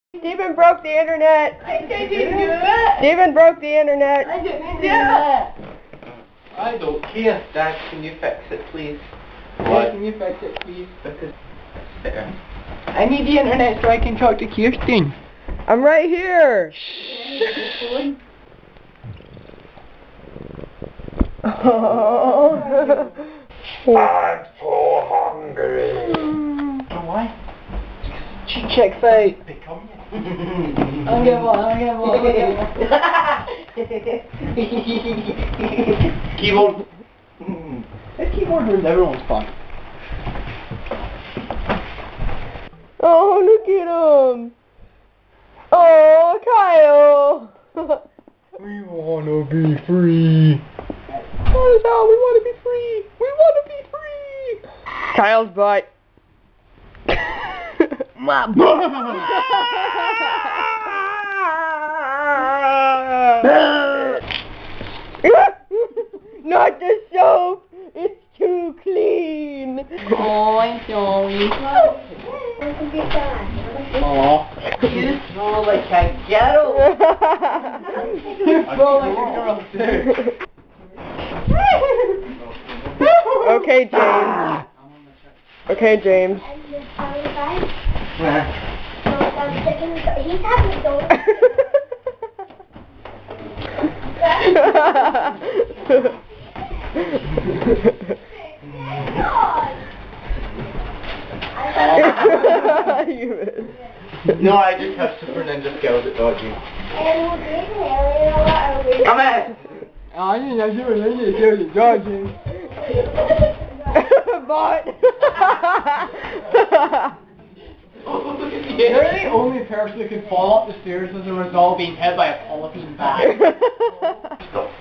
Stephen broke the internet. I didn't do it. Stephen broke the internet. I didn't do it. I don't care. Dad, can you fix it, please? Dad, can you fix it, please? Because it's better. I need the internet so I can talk to Kirsten. I'm right here. Oh. I'm so hungry. Oh, why? Check fate. Become you. I'll get one. Keyboard. This keyboard ruins everyone's fun. Oh, look at him. Oh, Kyle. We wanna be free. That is how we want to be free. We want to be free. Kyle's butt. My Not the soap. It's too clean. Oh, I'm sorry. Oh, you smell like a ghetto. You smell like a girl too. Okay, James. Okay, James. He's having those. No, I just have Super Ninja Skills at dodging. Come in! I didn't have to relate it to the dodging. But You're the only person who can fall up the stairs as a result of being hit by a polythene bag. Stop.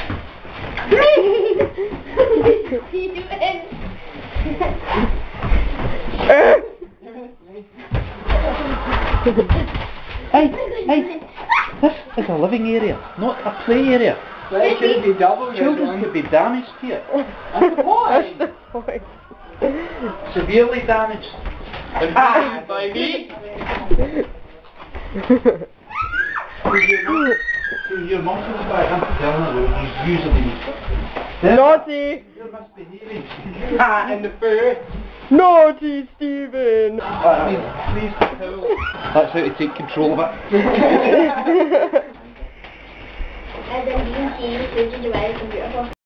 Hey, this is a living area, not a play area. But it should be double. Children could be damaged here. That's the point. That's the point. Severely damaged. Ah, baby! Your mum comes back, I'm telling her, he's usually... Naughty! You're misbehaving. Ah, in the fur. Naughty Stephen! Please, that's how to take control of it. And then you can see the computer.